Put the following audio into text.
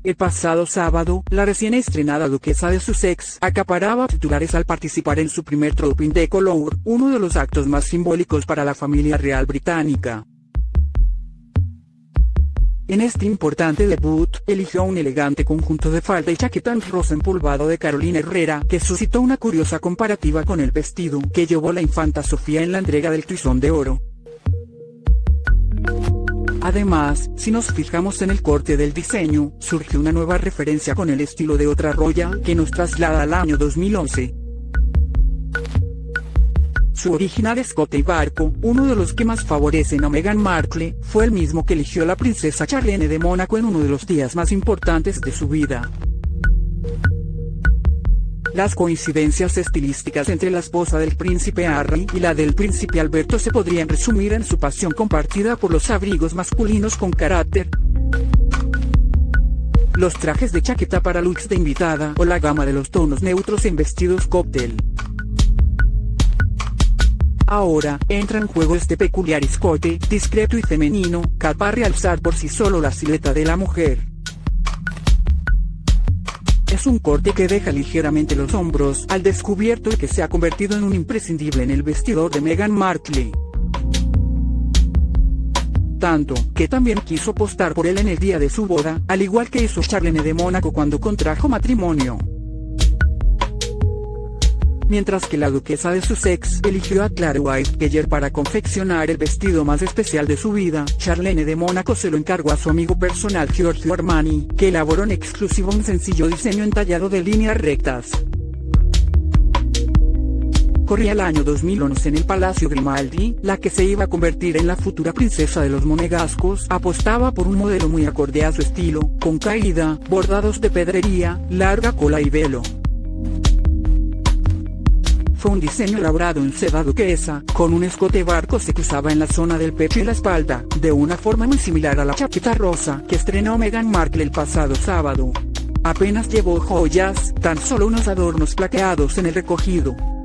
El pasado sábado, la recién estrenada duquesa de Sussex acaparaba titulares al participar en su primer Trooping the Colour, uno de los actos más simbólicos para la familia real británica. En este importante debut, eligió un elegante conjunto de falda y chaqueta en rosa empolvado de Carolina Herrera, que suscitó una curiosa comparativa con el vestido que llevó la infanta Sofía en la entrega del Tizón de Oro. Además, si nos fijamos en el corte del diseño, surge una nueva referencia con el estilo de otra royal que nos traslada al año 2011. Su original escote y barco, uno de los que más favorecen a Meghan Markle, fue el mismo que eligió la princesa Charlene de Mónaco en uno de los días más importantes de su vida. Las coincidencias estilísticas entre la esposa del príncipe Harry y la del príncipe Alberto se podrían resumir en su pasión compartida por los abrigos masculinos con carácter, los trajes de chaqueta para looks de invitada o la gama de los tonos neutros en vestidos cóctel. Ahora, entra en juego este peculiar escote, discreto y femenino, capaz de realzar por sí solo la silueta de la mujer. Es un corte que deja ligeramente los hombros al descubierto y que se ha convertido en un imprescindible en el vestidor de Meghan Markle. Tanto, que también quiso apostar por él en el día de su boda, al igual que hizo Charlene de Mónaco cuando contrajo matrimonio. Mientras que la duquesa de Sussex eligió a Clare White para confeccionar el vestido más especial de su vida, Charlene de Mónaco se lo encargó a su amigo personal Giorgio Armani, que elaboró en exclusivo un sencillo diseño entallado de líneas rectas. Corría el año 2011 en el Palacio Grimaldi, la que se iba a convertir en la futura princesa de los monegascos apostaba por un modelo muy acorde a su estilo, con caída, bordados de pedrería, larga cola y velo. Fue un diseño elaborado en seda duquesa, con un escote barco que cruzaba en la zona del pecho y la espalda, de una forma muy similar a la chaqueta rosa que estrenó Meghan Markle el pasado sábado. Apenas llevó joyas, tan solo unos adornos plateados en el recogido.